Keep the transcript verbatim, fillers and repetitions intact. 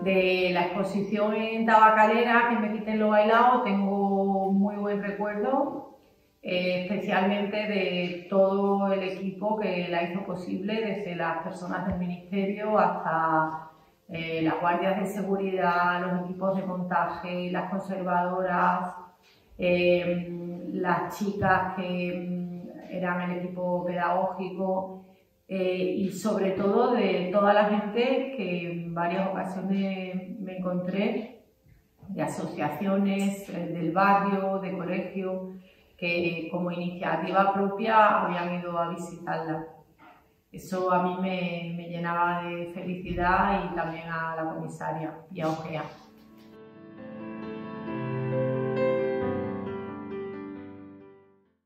De la exposición en Tabacalera, que me quiten lo bailado, tengo muy buen recuerdo, eh, especialmente de todo el equipo que la hizo posible, desde las personas del Ministerio hasta eh, las guardias de seguridad, los equipos de montaje, las conservadoras, eh, las chicas que eran el equipo pedagógico. Eh, y sobre todo de toda la gente que en varias ocasiones me encontré, de asociaciones, eh, del barrio, de colegio, que como iniciativa propia habían ido a visitarla. Eso a mí me, me llenaba de felicidad, y también a la comisaria y a Ogea.